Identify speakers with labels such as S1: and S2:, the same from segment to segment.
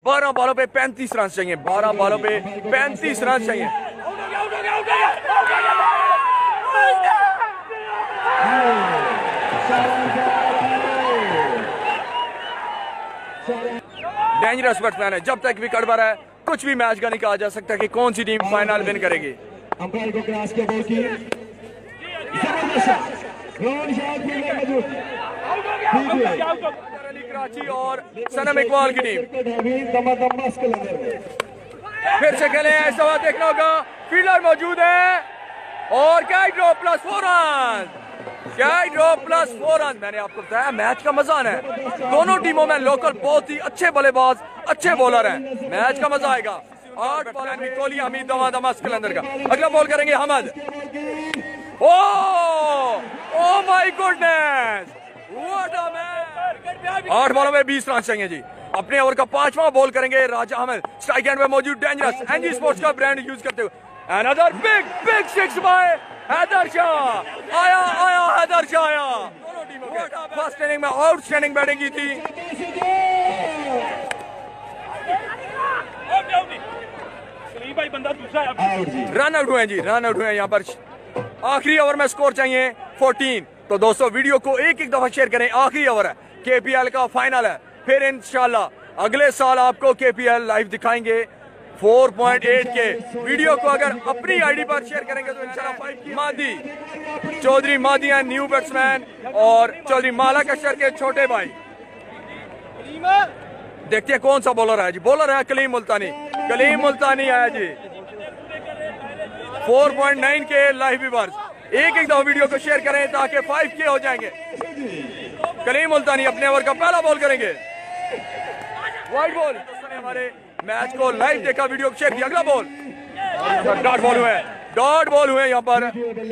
S1: 12 बॉलों पे 35 रन चाहिए, 12 बॉलों पे 35 रन चाहिए। डेंजरस बैट्समैन है, जब तक विकेट पर है कुछ भी मैच का नहीं कहा जा सकता कि कौन सी टीम फाइनल विन करेगी।
S2: अंपायर को क्रॉस के बॉल की
S1: कराची और सनम इकबाल की टीम फिर से खेले हैं, ऐसा देखना होगा। फील्डर मौजूद है और क्या ड्रॉप प्लस 4 रन, क्या ड्रॉप प्लस 4 रन। मैंने आपको बताया मैच का मजा आना है, दोनों टीमों में लोकल बहुत ही अच्छे बल्लेबाज, अच्छे बॉलर हैं, मैच का मजा आएगा। 8 बॉल कोहली हमीद दमा सिकंदर का। अगला बॉल करेंगे Hamad. Oh my goodness, what a match. 8 बॉलों में 20 रन चाहिए जी। अपने ओवर का 5वां बॉल करेंगे राजा अहमद, स्ट्राइक एंड में मौजूद डेंजरस एनजी स्पोर्ट्स का ब्रांड यूज करते हुए। Another big six by Haider Shah. आया हैदर शाह आया। दोनों टीमों के फर्स्ट इनिंग में आउटस्टैंडिंग बैटिंग की थी। रन आउट हुए जी, रन आउट हुए यहाँ पर। आखिरी ओवर में स्कोर चाहिए 14। तो दोस्तों वीडियो को एक दफा शेयर करें, आखिरी ओवर है, केपीएल का फाइनल है। फिर इंशाल्लाह अगले साल आपको केपीएल लाइव दिखाएंगे 4.8 के। वीडियो को अगर अपनी आईडी पर शेयर करेंगे तो इंशाल्लाह 5 की मादी चौधरी मादी है न्यू बैट्समैन और चौधरी माला कशर के छोटे भाई। देखते हैं कौन सा बॉलर है जी। बॉलर है कलीम मुल्तानी, कलीम मुल्तानी आया जी। 4.9 के लाइव व्यूअर्स, एक दफा वीडियो को शेयर करें ताकि 5 के हो जाएंगे। कलीम मुल्तानी अपने ओवर का पहला बॉल करेंगे, वाइड बॉल। हमारे मैच को लाइव देखा, वीडियो को शेयर किया। अगला बॉल डॉट बॉल हुए यहाँ पर।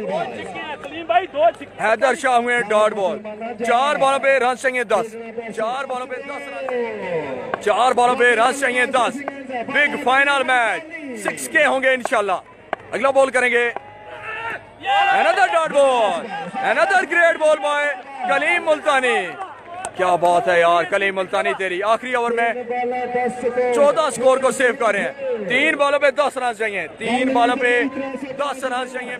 S1: हैदर शाह हुए डॉट बॉल। 4 बॉलों पे रन चाहिए 10, 4 बॉलों पे 10 रन, 4 बॉलों पे रन चाहिए 10। बिग फाइनल मैच 6 के होंगे इंशाल्लाह। अगला बॉल करेंगे, another dot ball, another great ball by Kaleem Multani. क्या बात है यार कलीम मुल्तानी, तेरी आखिरी ओवर में 14 स्कोर को सेव कर रहे हैं। 3 बॉलों पे 10 रन चाहिए, 3 बॉलों पे 10 रन चाहिए।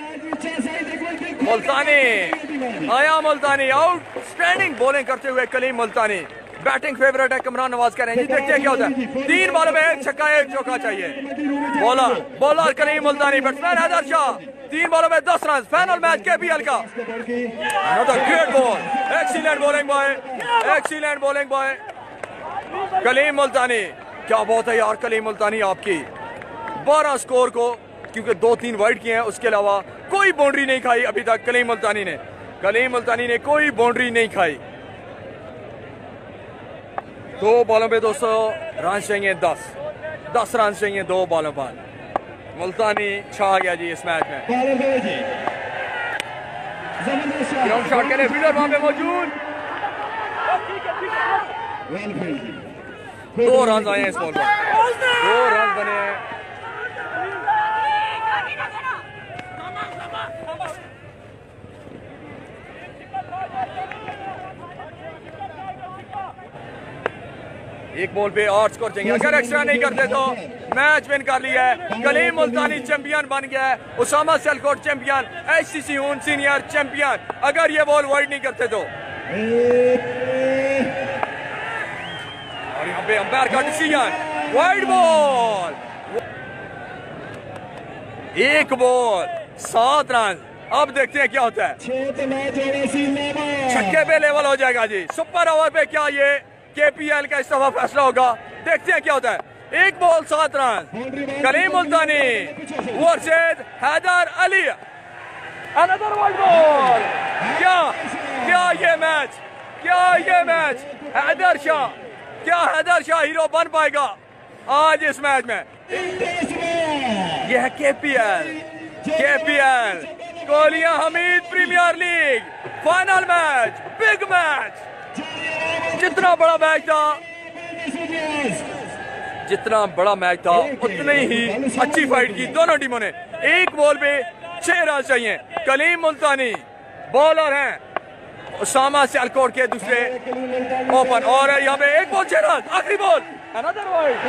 S1: मुल्तानी आया, मुल्तानी आउटस्टैंडिंग बॉलिंग करते हुए कलीम मुल्तानी। बैटिंग फेवरेट है कमरान नवाज कह रहे हैं जी। देखते हैं क्या होता है। 3 बॉलों में 1 छक्का 1 चौका चाहिए। Bowler Kaleem Multani, batsman Haider Shah. 3 बॉलों में 10 रन। फाइनल मैच केपीएल का। Great ball, excellent bowling by Kaleem Multani. क्या बात है यार कलीम मुल्तानी आपकी। 12 स्कोर को, क्योंकि 2-3 वाइड किए हैं, उसके अलावा कोई बाउंड्री नहीं खाई अभी तक कलीम मुल्तानी ने कोई बाउंड्री नहीं खाई। 2 बॉलों पे 200 रन चाहिए, 10 रन चाहिए 2 बॉलों पर। मुल्तानी छा गया जी इस मैच में। ग्राउंड शॉट के लिए फील्डर वहां पे मौजूद। 2 रन आए हैं इस बॉल पर, 2 रन बने हैं। एक बॉल पे 8 स्कोर चाहिए। अगर एक्स्ट्रा नहीं करते तो मैच विन कर लिया है। कलीम मुल्तानी चैंपियन बन गया है, उसामा सियालकोट चैंपियन, एचसीसी हून सीनियर चैंपियन। अगर ये बॉल वाइड नहीं करते तो। और यहाँ पे अंपायर का decision, wide ball. 1 ball 7 run. अब देखते हैं क्या होता है। छक्के पे लेवल हो जाएगा जी। सुपर ओवर पे क्या ये केपीएल का इस दफा फैसला होगा। देखते हैं क्या होता है। 1 ball 7 run. Kaleem Multani versus Haider Ali. Another wide ball. क्या ये मैच हैदर शाह, क्या हैदर शाह हीरो बन पाएगा आज इस मैच में? यह है KPL Kohliya Hamid premier league final match, big match. जितना बड़ा मैच था उतनी ही अच्छी फाइट की दोनों टीमों ने। 1 बॉल पे 6 रन चाहिए। कलीम मुल्तानी बॉलर हैं, उसामा सियालकोट के दूसरे ओपन। और यहाँ पे 1 बॉल 6 रन। आखिरी ball another wide,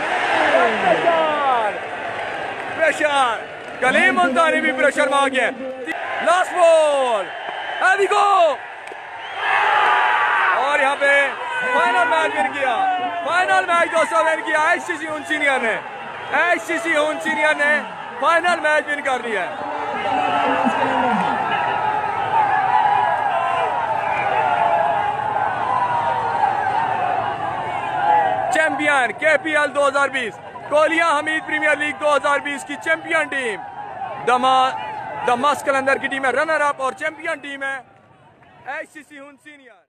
S1: pressure, Kaleem Multani भी प्रेशर में आ गया। लास्ट बॉल, हैवी गो, और यहाँ पे फाइनल मैच विन किया। फाइनल मैच दोस्तों विन किया एचसीसी हुन सीनियर ने। एचसीसी हुन सीनियर ने फाइनल मैच विन कर लिया है। Champion KPL 2020 Koliyan Hamid premier league 2020 की चैंपियन टीम दमास कलंदर की टीम है रनर अप, और चैंपियन टीम है एचसीसी हुन सीनियर।